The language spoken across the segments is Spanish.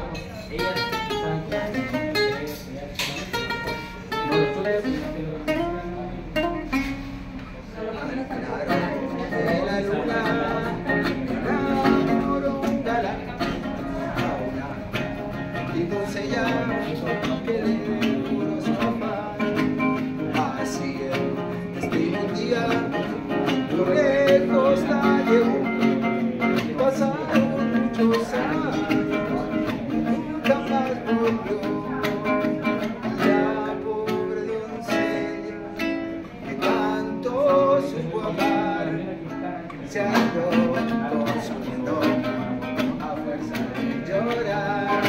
Se ha ido consumiendo a fuerza de llorar.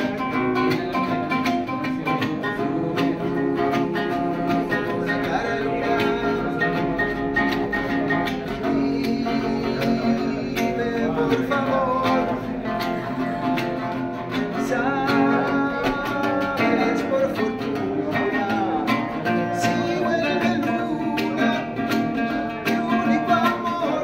Una cara luna, dime por favor, sabes por fortuna si vuelve luna, mi único amor.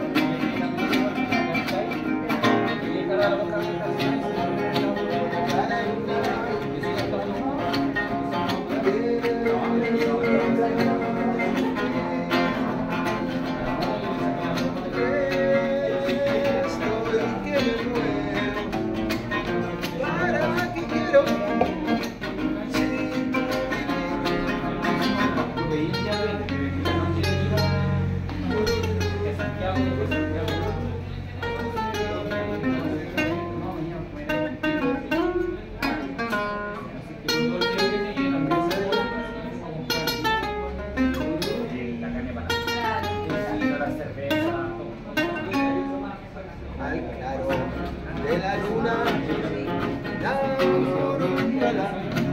Al claro de la luna, la oruga,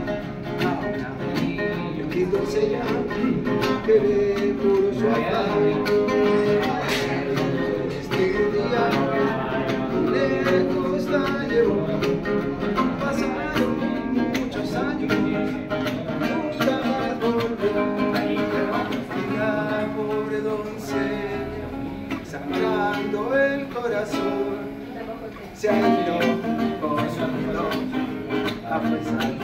qué doncella que ve por su afán. Este día lejos la llevó, pasaron muchos años, nunca más volvió. La pobre doncella, sangrando el corazón, se ha ido consumiendo a pesar